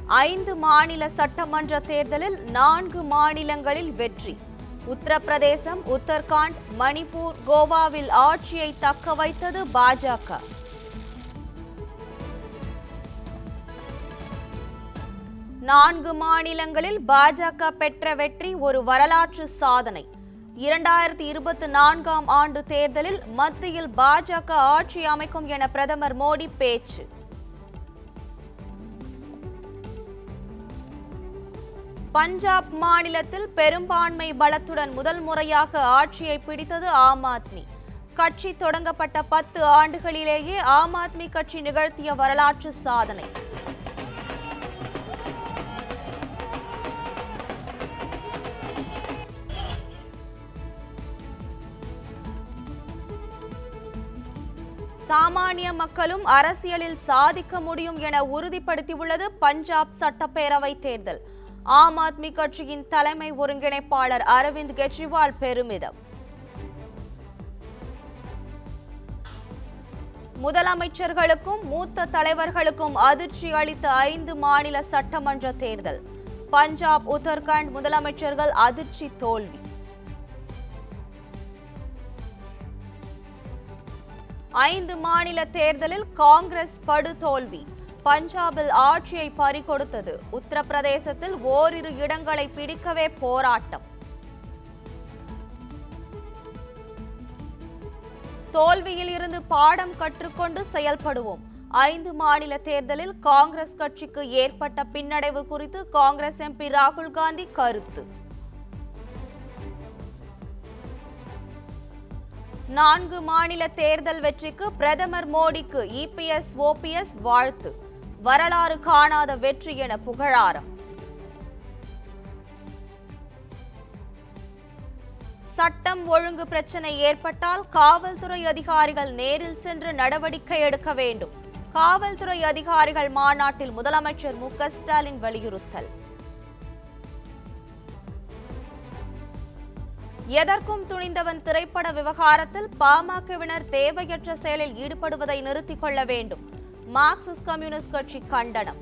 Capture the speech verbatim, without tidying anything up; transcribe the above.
ஐந்து மாநில சட்டமன்ற தேர்தலில் நான்கு மாநிலங்களில் வெற்றி. உத்தரப்பிரதேசம், உத்தரகாண்ட், மணிப்பூர், கோவாவில் ஆட்சியை தக்க வைத்தது பாஜக. நான்கு மாநிலங்களில் பாஜக பெற்ற வெற்றி ஒரு வரலாற்று சாதனை. இரண்டாயிரத்தி இருபத்தி நான்காம் ஆண்டு தேர்தலில் மத்தியில் பாஜக ஆட்சி அமைக்கும் என பிரதமர் மோடி பேச்சு. பஞ்சாப் மாநிலத்தில் பெரும்பான்மை பலத்துடன் முதல் முறையாக ஆட்சியை பிடித்தது ஆம் ஆத்மி. கட்சி தொடங்கப்பட்ட பத்து ஆண்டுகளிலேயே ஆம் ஆத்மி கட்சி நிகழ்த்திய வரலாற்று சாதனை. சாமானிய மக்களும் அரசியலில் சாதிக்க முடியும் என உறுதிப்படுத்தியுள்ளது பஞ்சாப் சட்டப்பேரவை தேர்தல். ஆம் ஆத்மி கட்சியின் தலைமை ஒருங்கிணைப்பாளர் அரவிந்த் கெஜ்ரிவால் பெருமிதம். முதலமைச்சர்களுக்கும் மூத்த தலைவர்களுக்கும் அதிர்ச்சி அளித்த ஐந்து மாநில சட்டமன்ற தேர்தல். பஞ்சாப், உத்தரகாண்ட் முதலமைச்சர்கள் அதிர்ச்சி தோல்வி. ஐந்து மாநில தேர்தலில் காங்கிரஸ் படுதோல்வி. பஞ்சாபில் ஆட்சியை பறிகொடுத்தது. உத்தரப்பிரதேசத்தில் ஓரிரு இடங்களை பிடிக்கவே போராட்டம். தோல்வியில் இருந்து பாடம் கற்றுக்கொண்டு செயல்படுவோம். ஐந்து மாநில தேர்தலில் காங்கிரஸ் கட்சிக்கு ஏற்பட்ட பின்னடைவு குறித்து காங்கிரஸ் எம்பி ராகுல் காந்தி கருத்து. நான்கு மாநில தேர்தல் வெற்றிக்கு பிரதமர் மோடிக்கு இபிஎஸ், ஓபிஎஸ் வாழ்த்து. வரலாறு காணாத வெற்றி என புகழாரம். சட்டம் ஒழுங்கு பிரச்சனை ஏற்பட்டால் காவல்துறை அதிகாரிகள் நேரில் சென்று நடவடிக்கை எடுக்க வேண்டும். காவல்துறை அதிகாரிகள் மாநாட்டில் முதலமைச்சர் மு க ஸ்டாலின் வலியுறுத்தல். எதற்கும் துணிந்தவன் திரைப்பட விவகாரத்தில் பாமகவினர் தேவையற்ற செயலில் ஈடுபடுவதை நிறுத்திக் கொள்ள வேண்டும். மார்க்சிஸ்ட் கம்யூனிஸ்ட் கட்சி கண்டனம்.